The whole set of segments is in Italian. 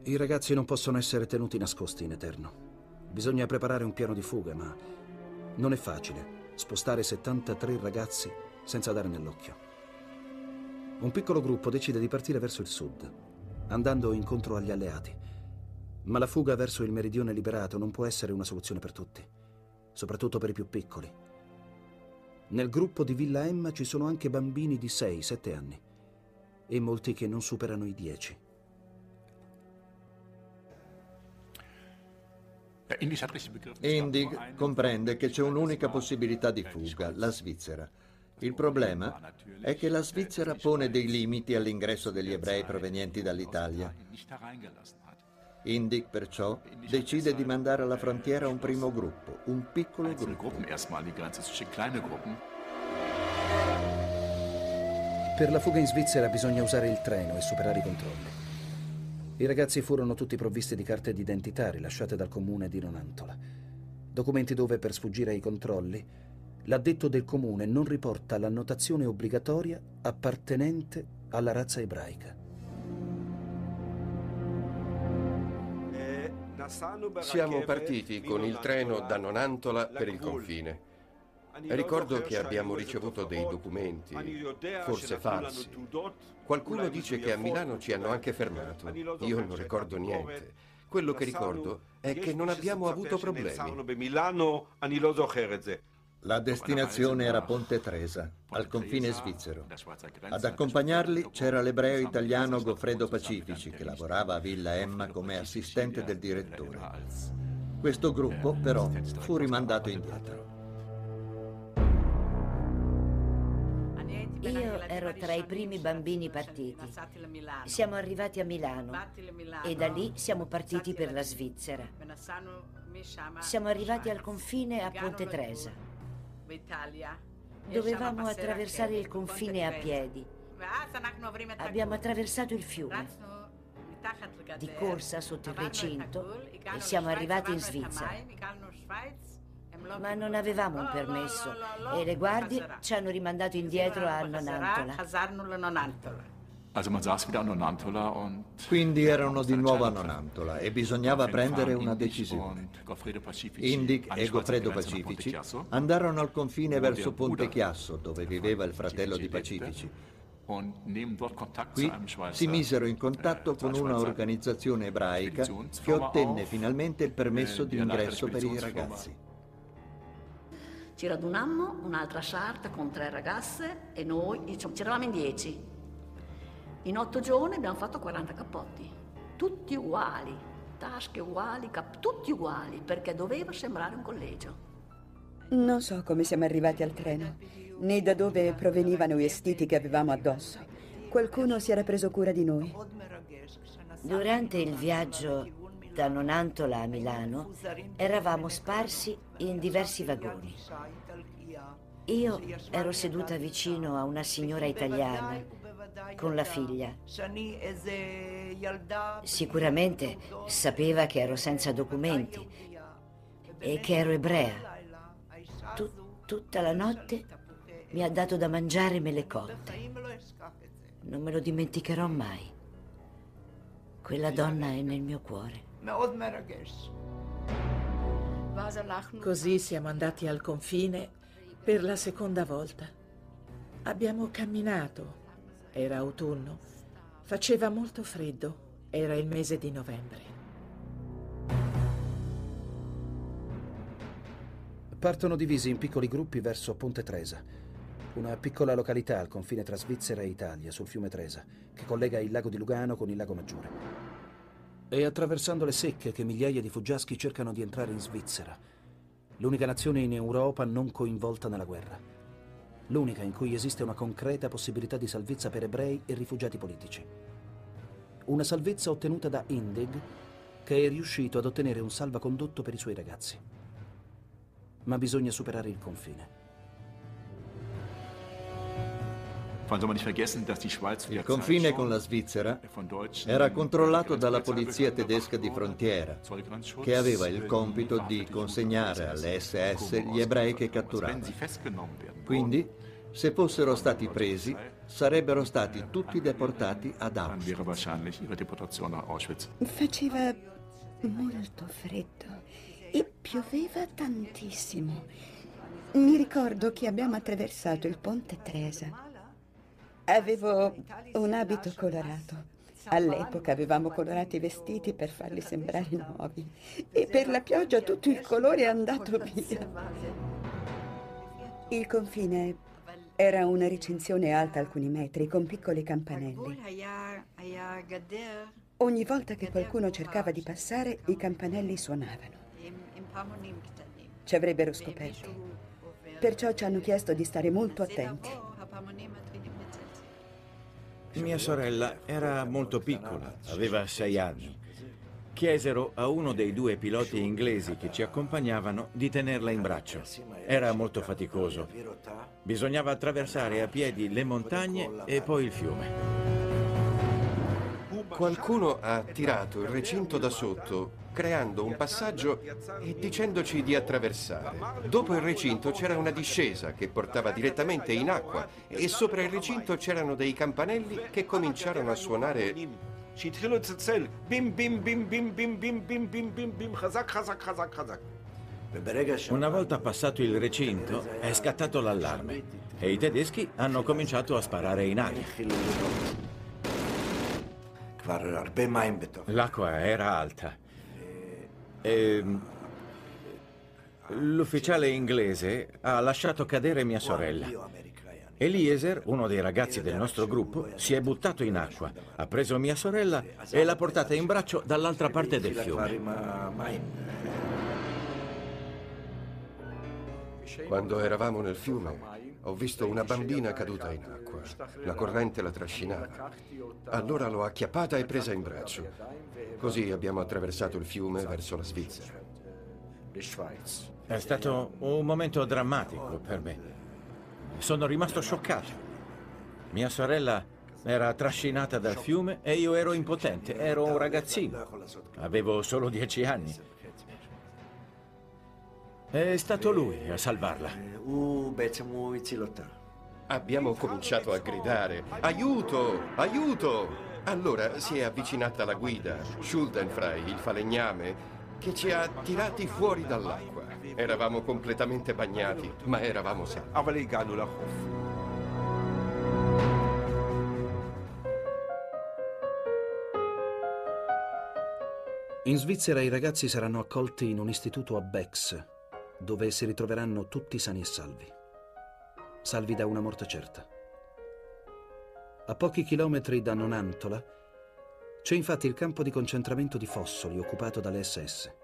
I ragazzi non possono essere tenuti nascosti in eterno. Bisogna preparare un piano di fuga, ma non è facile spostare 73 ragazzi senza dare nell'occhio. Un piccolo gruppo decide di partire verso il sud, andando incontro agli alleati. Ma la fuga verso il meridione liberato non può essere una soluzione per tutti, soprattutto per i più piccoli. Nel gruppo di Villa Emma ci sono anche bambini di 6-7 anni e molti che non superano i 10. Indig comprende che c'è un'unica possibilità di fuga, la Svizzera. Il problema è che la Svizzera pone dei limiti all'ingresso degli ebrei provenienti dall'Italia. Indig perciò decide di mandare alla frontiera un primo gruppo, un piccolo gruppo. Per la fuga in Svizzera bisogna usare il treno e superare i controlli. I ragazzi furono tutti provvisti di carte d'identità rilasciate dal comune di Nonantola. Documenti dove, per sfuggire ai controlli, l'addetto del comune non riporta l'annotazione obbligatoria appartenente alla razza ebraica. Siamo partiti con il treno da Nonantola per il confine. Ricordo che abbiamo ricevuto dei documenti, forse falsi. Qualcuno dice che a Milano ci hanno anche fermato. Io non ricordo niente. Quello che ricordo è che non abbiamo avuto problemi. La destinazione era Ponte Tresa, al confine svizzero. Ad accompagnarli c'era l'ebreo italiano Goffredo Pacifici, che lavorava a Villa Emma come assistente del direttore. Questo gruppo, però, fu rimandato indietro. Io ero tra i primi bambini partiti. Siamo arrivati a Milano e da lì siamo partiti per la Svizzera. Siamo arrivati al confine a Ponte Tresa. Dovevamo attraversare il confine a piedi. Abbiamo attraversato il fiume. Di corsa sotto il recinto e siamo arrivati in Svizzera. Ma non avevamo un permesso e le guardie ci hanno rimandato indietro a Nonantola. Quindi erano di nuovo a Nonantola e bisognava prendere una decisione. Indig e Goffredo Pacifici andarono al confine verso Ponte Chiasso, dove viveva il fratello di Pacifici. Qui si misero in contatto con una organizzazione ebraica che ottenne finalmente il permesso di ingresso per i ragazzi. Ci radunammo, un'altra sarta con 3 ragazze e noi, ci eravamo in 10. In 8 giorni abbiamo fatto 40 cappotti, tutti uguali, tasche uguali, tutti uguali, perché doveva sembrare un collegio. Non so come siamo arrivati al treno, né da dove provenivano i vestiti che avevamo addosso. Qualcuno si era preso cura di noi. Durante il viaggio da Nonantola a Milano eravamo sparsi in diversi vagoni. Io ero seduta vicino a una signora italiana con la figlia. Sicuramente sapeva che ero senza documenti e che ero ebrea. Tutta la notte mi ha dato da mangiare mele cotte. Non me lo dimenticherò mai. Quella donna è nel mio cuore. Così siamo andati al confine per la seconda volta. Abbiamo camminato. Era autunno. Faceva molto freddo. Era il mese di novembre. Partono divisi in piccoli gruppi verso Ponte Tresa, una piccola località al confine tra Svizzera e Italia, sul fiume Tresa, che collega il lago di Lugano con il lago Maggiore. È attraversando le secche che migliaia di fuggiaschi cercano di entrare in Svizzera, l'unica nazione in Europa non coinvolta nella guerra, l'unica in cui esiste una concreta possibilità di salvezza per ebrei e rifugiati politici. Una salvezza ottenuta da Indig, che è riuscito ad ottenere un salvacondotto per i suoi ragazzi. Ma bisogna superare il confine. Il confine con la Svizzera era controllato dalla polizia tedesca di frontiera, che aveva il compito di consegnare alle SS gli ebrei che catturavano. Quindi Se fossero stati presi, sarebbero stati tutti deportati ad Auschwitz. Faceva molto freddo e pioveva tantissimo. Mi ricordo che abbiamo attraversato il ponte Tresa. Avevo un abito colorato. All'epoca avevamo colorato i vestiti per farli sembrare nuovi. E per la pioggia tutto il colore è andato via. Il confine era una recinzione alta alcuni metri, con piccoli campanelli. Ogni volta che qualcuno cercava di passare, i campanelli suonavano. Ci avrebbero scoperti. Perciò ci hanno chiesto di stare molto attenti. Mia sorella era molto piccola, aveva 6 anni. Chiesero a uno dei 2 piloti inglesi che ci accompagnavano di tenerla in braccio. Era molto faticoso. Bisognava attraversare a piedi le montagne e poi il fiume. Qualcuno ha tirato il recinto da sotto, creando un passaggio e dicendoci di attraversare. Dopo il recinto c'era una discesa che portava direttamente in acqua e sopra il recinto c'erano dei campanelli che cominciarono a suonare. Una volta passato il recinto è scattato l'allarme e i tedeschi hanno cominciato a sparare in aria. L'acqua era alta e l'ufficiale inglese ha lasciato cadere mia sorella. Eliezer, uno dei ragazzi del nostro gruppo, si è buttato in acqua, ha preso mia sorella e l'ha portata in braccio dall'altra parte del fiume. Quando eravamo nel fiume, ho visto una bambina caduta in acqua. La corrente la trascinava. Allora l'ho acchiappata e presa in braccio. Così abbiamo attraversato il fiume verso la Svizzera. È stato un momento drammatico per me. Sono rimasto scioccato. Mia sorella era trascinata dal fiume e io ero impotente. Ero un ragazzino. Avevo solo 10 anni. È stato lui a salvarla. Abbiamo cominciato a gridare: aiuto! Aiuto! Allora si è avvicinata la guida, Schuldenfrei, il falegname, che ci ha tirati fuori dall'acqua. Eravamo completamente bagnati, ma eravamo salvi. In Svizzera i ragazzi saranno accolti in un istituto a Bex, dove si ritroveranno tutti sani e salvi. Salvi da una morte certa. A pochi chilometri da Nonantola c'è infatti il campo di concentramento di Fossoli occupato dalle SS.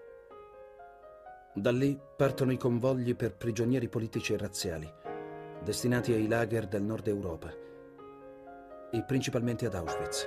Da lì partono i convogli per prigionieri politici e razziali, destinati ai lager del nord Europa e principalmente ad Auschwitz.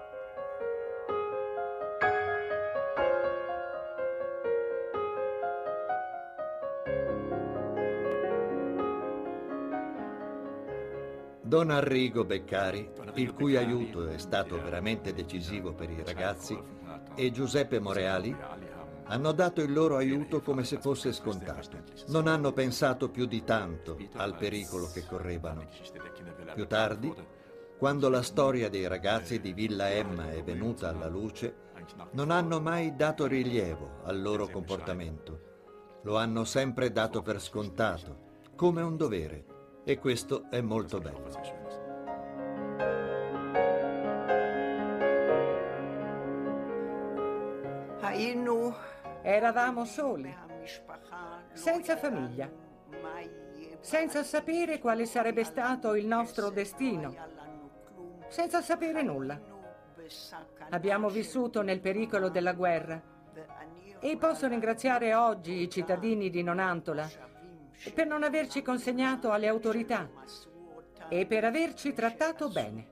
Don Arrigo Beccari, il cui aiuto è stato veramente decisivo per i ragazzi, e Giuseppe Moreali hanno dato il loro aiuto come se fosse scontato. Non hanno pensato più di tanto al pericolo che correvano. Più tardi, quando la storia dei ragazzi di Villa Emma è venuta alla luce, non hanno mai dato rilievo al loro comportamento. Lo hanno sempre dato per scontato, come un dovere. E questo è molto bello. Eravamo soli, senza famiglia, senza sapere quale sarebbe stato il nostro destino, senza sapere nulla. Abbiamo vissuto nel pericolo della guerra e posso ringraziare oggi i cittadini di Nonantola per non averci consegnato alle autorità e per averci trattato bene.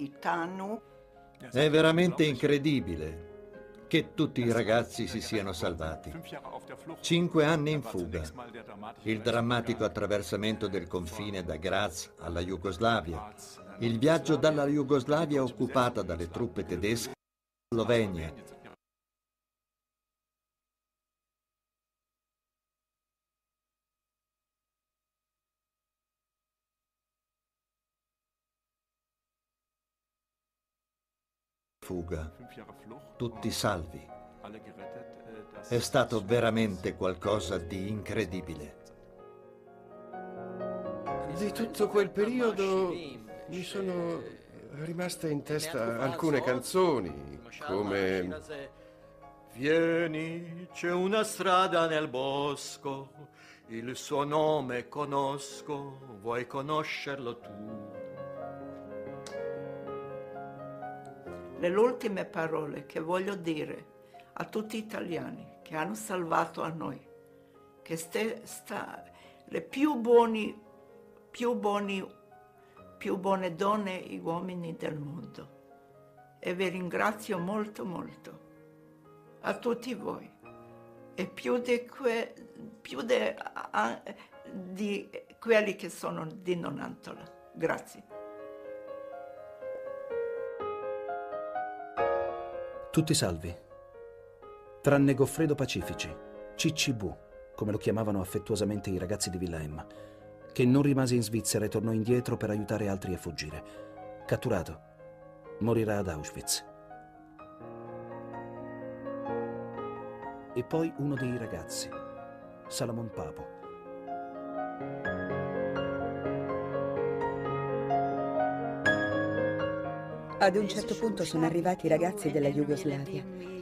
È veramente incredibile che tutti i ragazzi si siano salvati. 5 anni in fuga. Il drammatico attraversamento del confine da Graz alla Jugoslavia. Il viaggio dalla Jugoslavia occupata dalle truppe tedesche alla Slovenia. fuga, tutti salvi. È stato veramente qualcosa di incredibile. Di tutto quel periodo mi sono rimaste in testa alcune canzoni, come Vieni, c'è una strada nel bosco, il suo nome conosco, vuoi conoscerlo tu? Le ultime parole che voglio dire a tutti gli italiani che hanno salvato a noi, che le più buone donne e uomini del mondo. E vi ringrazio molto molto a tutti voi e più di quelli che sono di Nonantola. Grazie. Tutti salvi, tranne Goffredo Pacifici, Cicci Bu, come lo chiamavano affettuosamente i ragazzi di Villa Emma, che non rimase in Svizzera e tornò indietro per aiutare altri a fuggire. Catturato, morirà ad Auschwitz. E poi uno dei ragazzi, Salomon Papo. Ad un certo punto sono arrivati i ragazzi della Jugoslavia.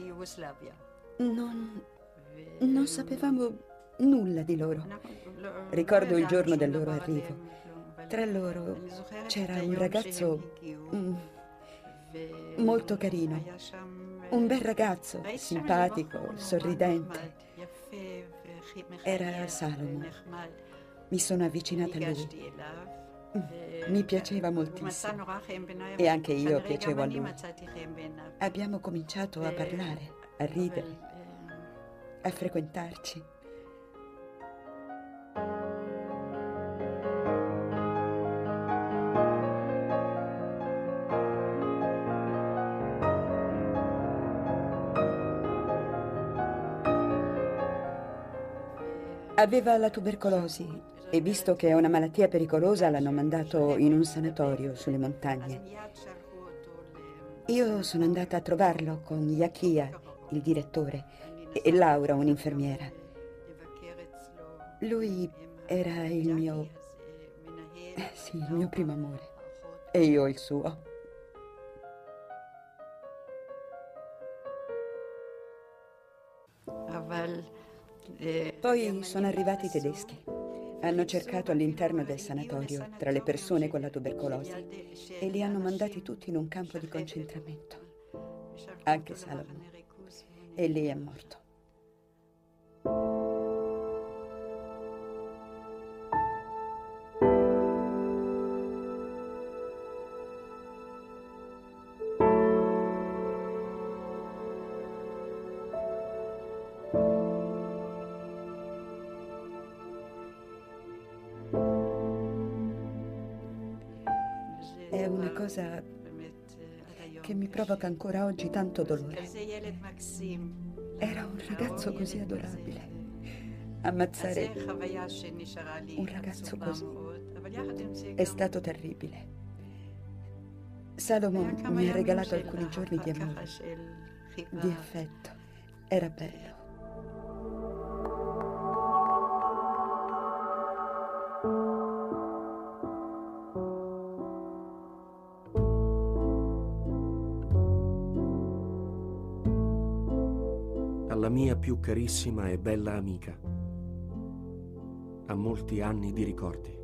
Non sapevamo nulla di loro. Ricordo il giorno del loro arrivo. Tra loro c'era un ragazzo molto carino, un bel ragazzo, simpatico, sorridente. Era Salomon. Mi sono avvicinata a lui. Mi piaceva moltissimo e anche io piacevo a lui. Abbiamo cominciato a parlare, a ridere, a frequentarci. Aveva la tubercolosi e visto che è una malattia pericolosa l'hanno mandato in un sanatorio sulle montagne. Io sono andata a trovarlo con Yakia, il direttore, e Laura, un'infermiera. Lui era il mio primo amore e io il suo. Poi sono arrivati i tedeschi. Hanno cercato all'interno del sanatorio tra le persone con la tubercolosi e li hanno mandati tutti in un campo di concentramento. Anche Salomon. E lì è morto. È una cosa che mi provoca ancora oggi tanto dolore. Era un ragazzo così adorabile. Ammazzare un ragazzo così è stato terribile. Salomon mi ha regalato alcuni giorni di amore, di affetto. Era bello. Alla mia più carissima e bella amica, a molti anni di ricordi.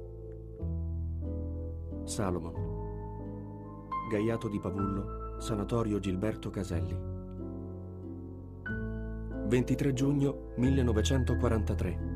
Salomon, Gaiato di Pavullo, Sanatorio Gilberto Caselli. 23 giugno 1943.